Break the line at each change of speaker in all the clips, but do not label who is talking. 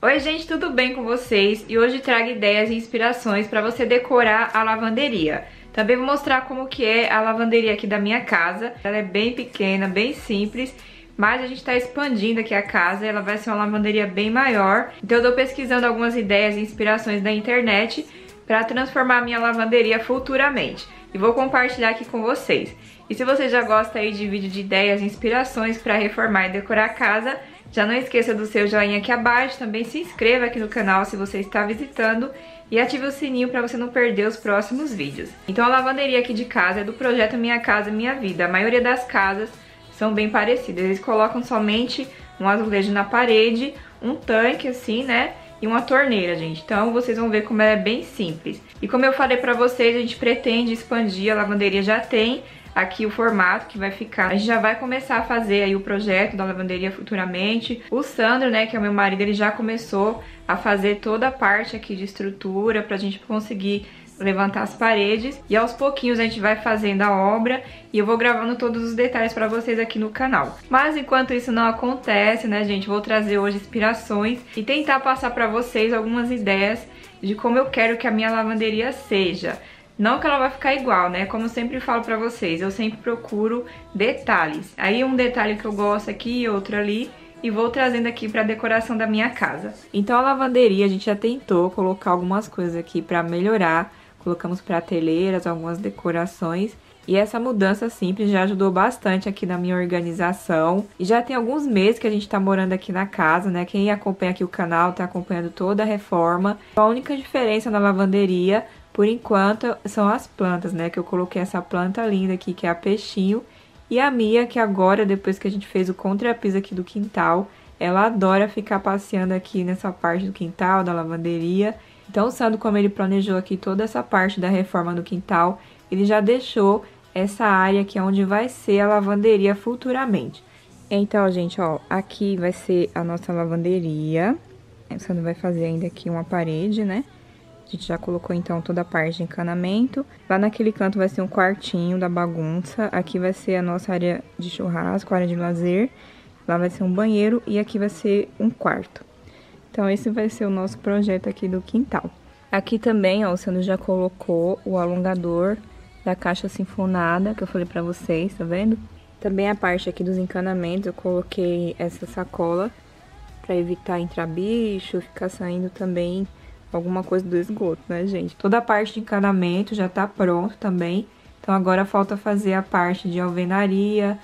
Oi gente, tudo bem com vocês? E hoje trago ideias e inspirações para você decorar a lavanderia. Também vou mostrar como que é a lavanderia aqui da minha casa. Ela é bem pequena, bem simples, mas a gente está expandindo aqui a casa. Ela vai ser uma lavanderia bem maior. Então eu tô pesquisando algumas ideias e inspirações da internet para transformar a minha lavanderia futuramente. E vou compartilhar aqui com vocês. E se você já gosta aí de vídeo de ideias e inspirações para reformar e decorar a casa, já não esqueça do seu joinha aqui abaixo, também se inscreva aqui no canal se você está visitando e ative o sininho para você não perder os próximos vídeos. Então a lavanderia aqui de casa é do projeto Minha Casa Minha Vida. A maioria das casas são bem parecidas, eles colocam somente um azulejo na parede, um tanque assim, né, e uma torneira, gente. Então vocês vão ver como ela é bem simples. E como eu falei pra vocês, a gente pretende expandir, a lavanderia já tem aqui o formato que vai ficar. A gente já vai começar a fazer aí o projeto da lavanderia futuramente. O Sandro, né, que é o meu marido, ele já começou a fazer toda a parte aqui de estrutura pra gente conseguir levantar as paredes. E aos pouquinhos a gente vai fazendo a obra e eu vou gravando todos os detalhes pra vocês aqui no canal. Mas enquanto isso não acontece, né, gente, vou trazer hoje inspirações e tentar passar pra vocês algumas ideias de como eu quero que a minha lavanderia seja. Não que ela vai ficar igual, né? Como eu sempre falo pra vocês, eu sempre procuro detalhes. Aí um detalhe que eu gosto aqui e outro ali, e vou trazendo aqui pra decoração da minha casa. Então a lavanderia, a gente já tentou colocar algumas coisas aqui pra melhorar. Colocamos prateleiras, algumas decorações. E essa mudança simples já ajudou bastante aqui na minha organização. E já tem alguns meses que a gente tá morando aqui na casa, né? Quem acompanha aqui o canal tá acompanhando toda a reforma. A única diferença na lavanderia, por enquanto, são as plantas, né? Que eu coloquei essa planta linda aqui, que é a peixinho. E a Mia, que agora, depois que a gente fez o contrapiso aqui do quintal, ela adora ficar passeando aqui nessa parte do quintal, da lavanderia. Então, o Sandro, como ele planejou aqui toda essa parte da reforma do quintal, ele já deixou essa área aqui onde vai ser a lavanderia futuramente. Então, gente, ó, aqui vai ser a nossa lavanderia. O Sandro vai fazer ainda aqui uma parede, né? A gente já colocou, então, toda a parte de encanamento. Lá naquele canto vai ser um quartinho da bagunça. Aqui vai ser a nossa área de churrasco, área de lazer. Lá vai ser um banheiro e aqui vai ser um quarto. Então, esse vai ser o nosso projeto aqui do quintal. Aqui também, ó, o Sandro já colocou o alongador da caixa sinfonada, que eu falei pra vocês, tá vendo? Também a parte aqui dos encanamentos, eu coloquei essa sacola pra evitar entrar bicho, ficar saindo também alguma coisa do esgoto, né, gente? Toda a parte de encanamento já tá pronto também. Então, agora falta fazer a parte de alvenaria,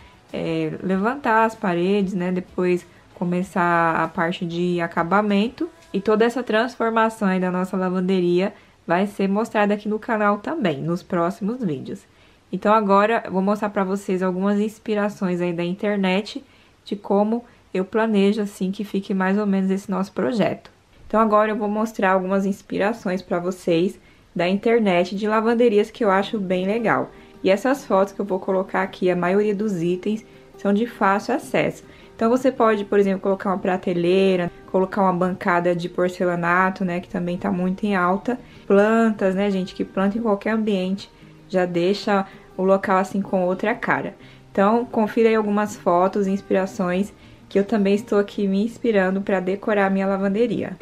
levantar as paredes, né? Depois começar a parte de acabamento. E toda essa transformação aí da nossa lavanderia vai ser mostrada aqui no canal também, nos próximos vídeos. Então agora eu vou mostrar pra vocês algumas inspirações aí da internet de como eu planejo assim que fique mais ou menos esse nosso projeto. Então agora eu vou mostrar algumas inspirações pra vocês da internet de lavanderias que eu acho bem legal. E essas fotos que eu vou colocar aqui, a maioria dos itens são de fácil acesso. Então você pode, por exemplo, colocar uma prateleira, colocar uma bancada de porcelanato, né, que também tá muito em alta. Plantas, né, gente, que planta em qualquer ambiente já deixa o local assim com outra cara. Então, confira aí algumas fotos e inspirações que eu também estou aqui me inspirando para decorar a minha lavanderia.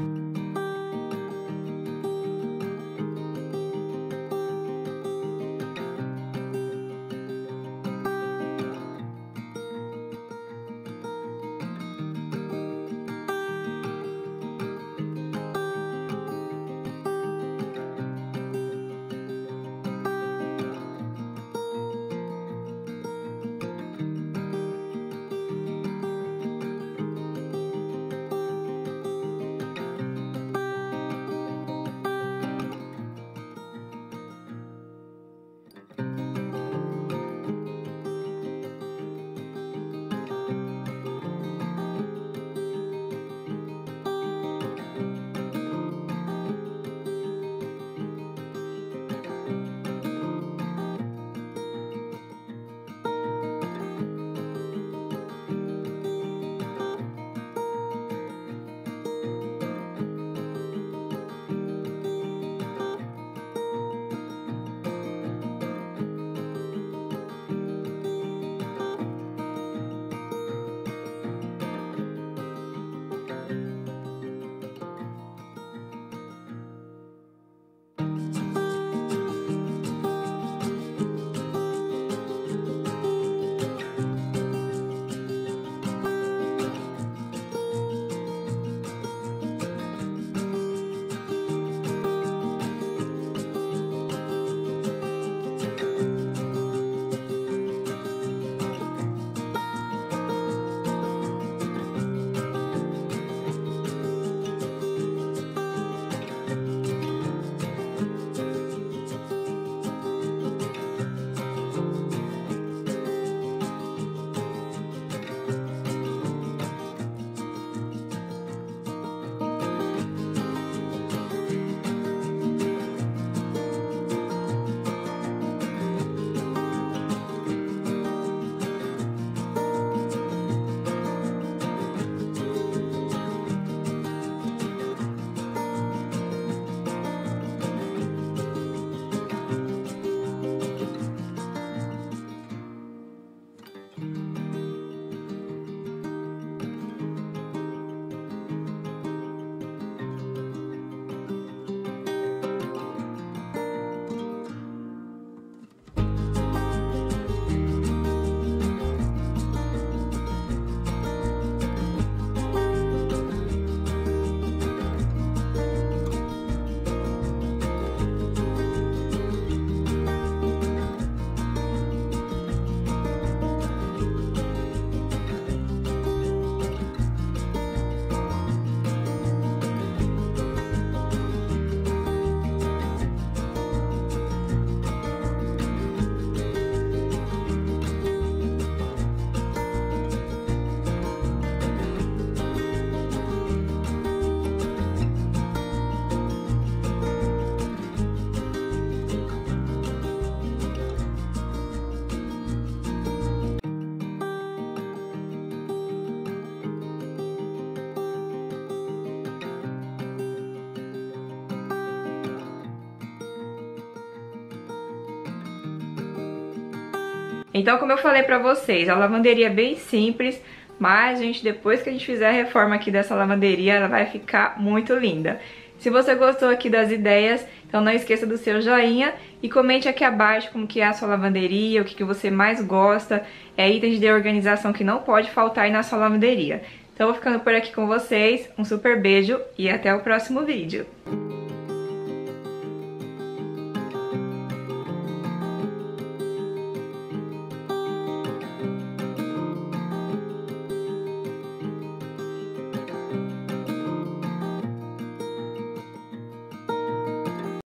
Então, como eu falei pra vocês, a lavanderia é bem simples, mas, gente, depois que a gente fizer a reforma aqui dessa lavanderia, ela vai ficar muito linda. Se você gostou aqui das ideias, então não esqueça do seu joinha e comente aqui abaixo como que é a sua lavanderia, o que você mais gosta, itens de organização que não pode faltar aí na sua lavanderia. Então eu vou ficando por aqui com vocês, um super beijo e até o próximo vídeo.